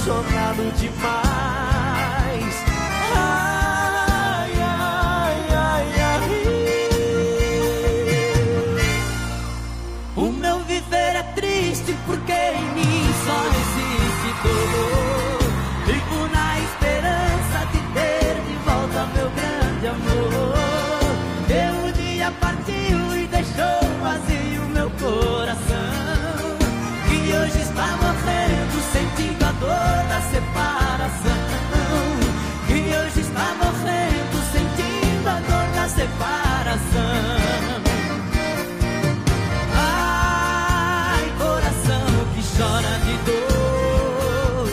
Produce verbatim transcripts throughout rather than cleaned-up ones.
chocado demais. Ai, ai, ai, ai. O meu viver é triste porque em mim só existe dor. Vivo na esperança de ter de volta meu grande amor. Eu um dia partiu e deixou vazio meu coração, que hoje está morrendo sentindo a dor da separação. Que hoje está morrendo sentindo a dor da separação. Ai, coração que chora de dor.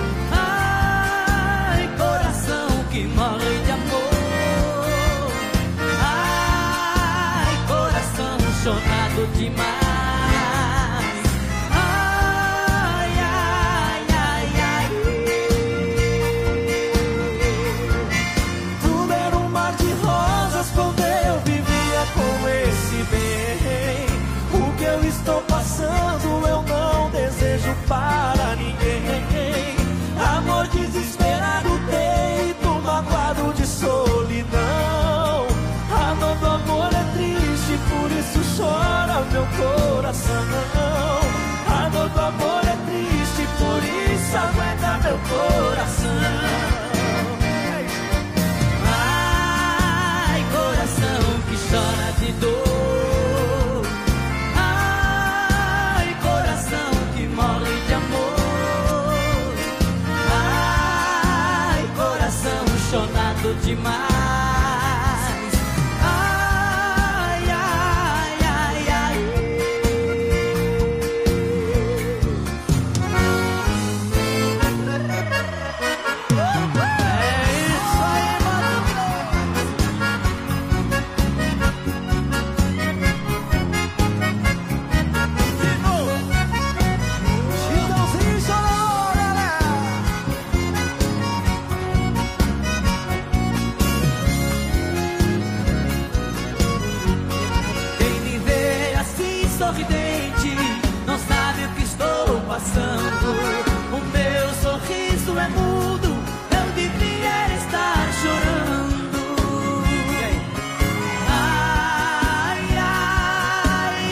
Ai, coração que morre de amor. Ai, coração chorado demais. Estou passando, eu não desejo para ninguém. Amor desesperado, deito, magoado de solidão. A dor do amor é triste, por isso chora meu coração. A dor do amor é triste, por isso aguenta meu coração. Ai, coração que chora de dor. Demais. Ai, ai, ai, ai. É isso aí, mano. Chitãozinho chorou, galera. Sorridente, não sabe o que estou passando. O meu sorriso é mudo, eu devia estar chorando. Ai, ai,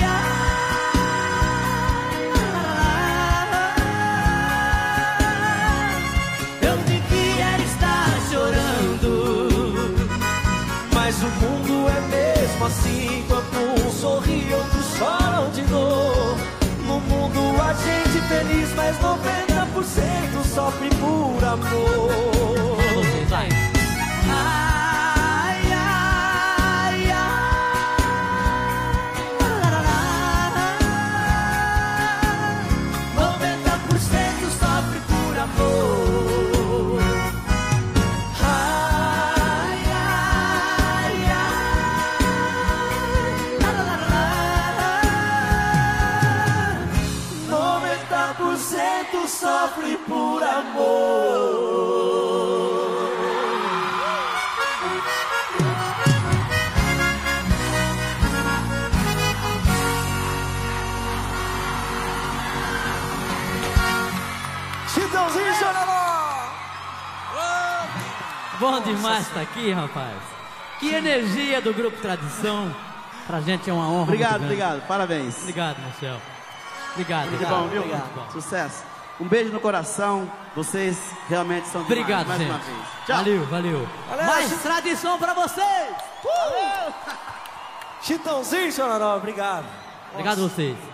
ai. Eu devia estar chorando. Mas o mundo é mesmo assim, quando um sorri, outros choram de dor. No mundo a gente feliz, mas noventa por cento sofre por amor. Vai. Ai, ai, ai. noventa por cento sofre por amor. Ai, ai, ai. noventa por cento sofre por amor. Chitãozinho chorando. Bom demais estar aqui, rapaz. Que energia do Grupo Tradição. Pra gente é uma honra. Obrigado, obrigado. Parabéns. Obrigado, Marcel. Obrigado. Muito bom, viu? Obrigado. Sucesso. Um beijo no coração. Vocês realmente são demais. Obrigado, mais gente. uma vez. Tchau. Valeu, valeu. Valeu, Mais Chi- tradição pra vocês. Chitãozinho chororó, obrigado. Obrigado a vocês.